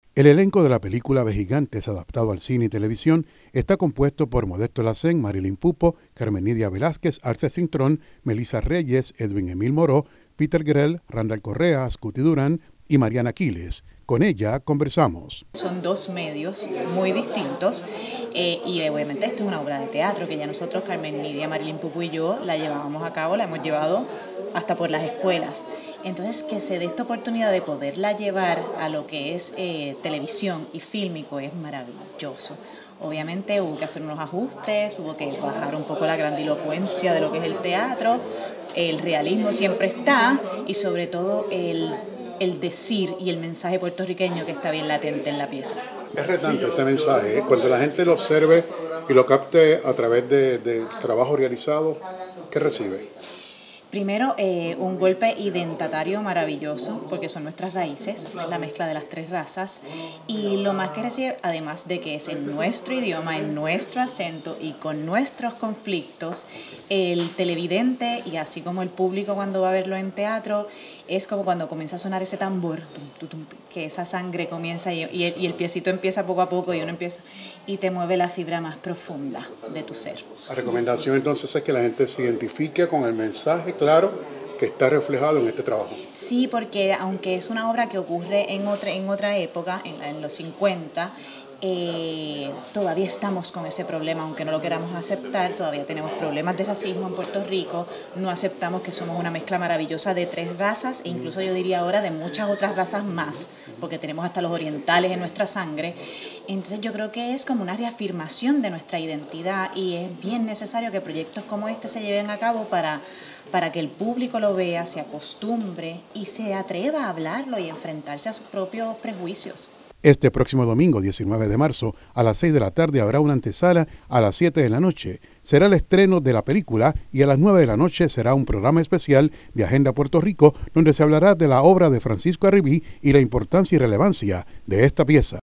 El elenco de la película Vejigantes, adaptado al cine y televisión, está compuesto por Modesto Lacén, Marilyn Pupo, Carmen Nidia Velázquez, Arce Cintrón, Melissa Reyes, Edwin Emil Moró, Peter Grell, Randall Correa, Scuti Durán y Mariana Quiles. Con ella conversamos. Son dos medios muy distintos y obviamente esto es una obra de teatro que ya nosotros, Carmen Nidia, Marilyn Pupo y yo, la llevábamos a cabo, la hemos llevado hasta por las escuelas. Entonces, que se dé esta oportunidad de poderla llevar a lo que es televisión y fílmico es maravilloso. Obviamente hubo que hacer unos ajustes, hubo que bajar un poco la grandilocuencia de lo que es el teatro, el realismo siempre está y sobre todo el decir y el mensaje puertorriqueño que está bien latente en la pieza. Es retante ese mensaje, cuando la gente lo observe y lo capte a través de trabajo realizado, ¿qué recibe? Primero, un golpe identatario maravilloso, porque son nuestras raíces, la mezcla de las tres razas, y lo más que recibe, además de que es en nuestro idioma, en nuestro acento y con nuestros conflictos, el televidente y así como el público cuando va a verlo en teatro, es como cuando comienza a sonar ese tambor, que esa sangre comienza y el piecito empieza poco a poco y uno empieza y te mueve la fibra más profunda de tu ser. La recomendación entonces es que la gente se identifique con el mensaje claro que está reflejado en este trabajo. Sí, porque aunque es una obra que ocurre en otra época, en los 50, todavía estamos con ese problema, aunque no lo queramos aceptar, todavía tenemos problemas de racismo en Puerto Rico, no aceptamos que somos una mezcla maravillosa de tres razas, e incluso yo diría ahora de muchas otras razas más, porque tenemos hasta los orientales en nuestra sangre. Entonces yo creo que es como una reafirmación de nuestra identidad y es bien necesario que proyectos como este se lleven a cabo para que el público lo vea, se acostumbre y se atreva a hablarlo y enfrentarse a sus propios prejuicios. Este próximo domingo, 19 de marzo, a las 6 de la tarde habrá una antesala a las 7 de la noche. Será el estreno de la película y a las 9 de la noche será un programa especial de Agenda Puerto Rico donde se hablará de la obra de Francisco Arribí y la importancia y relevancia de esta pieza.